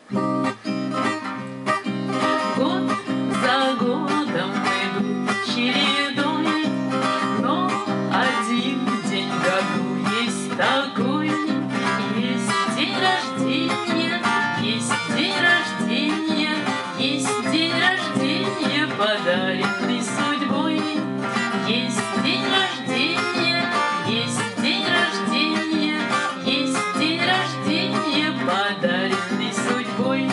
Год за годом идут чередой, но один день в году есть такой. Есть день рождения, есть день рождения, есть день рождения, подаренный судьбой. Есть день рождения, есть день рождения, есть день рождения, подаренный судьбой.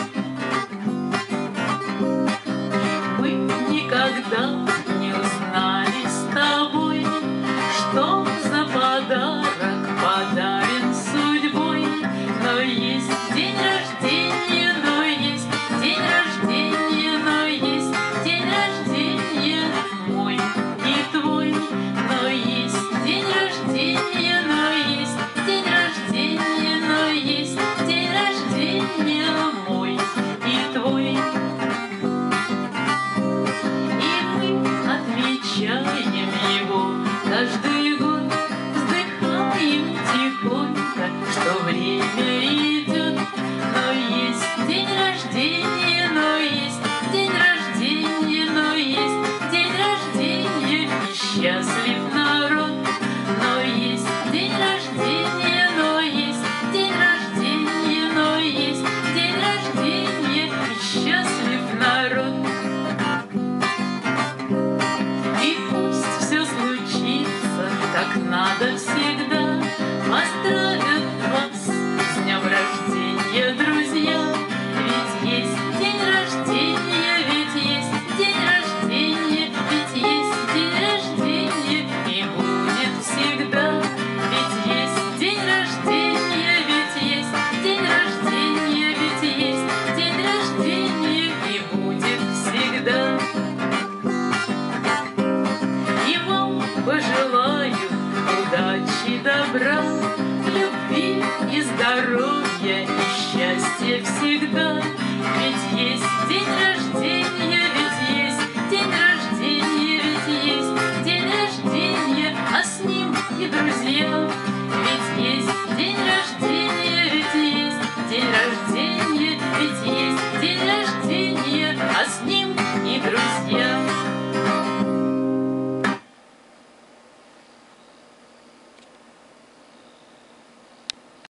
Мы никогда не узнали с тобой, что за подарок подарен судьбой. Но есть день рождения, но есть день рождения, но есть день рождения мой и твой. Но есть день рождения, но есть день рождения, но есть день рождения мой и твой. Отмечаем его каждый год, вздыхаем тихонько, что время идет. Но есть день рождения, но есть день рождения, но есть день рождения, и счастлив народ. Но есть день рождения, но есть день рождения, но есть день рождения, и счастлив народ. Как надо всегда, поздравят вас с днем рождения, друзья. Ведь есть день рождения, ведь есть день рождения, ведь есть день рождения и будет всегда. Ведь есть день рождения, ведь есть день рождения, ведь есть день рождения и будет всегда. И вам пожелаю удачи, добра.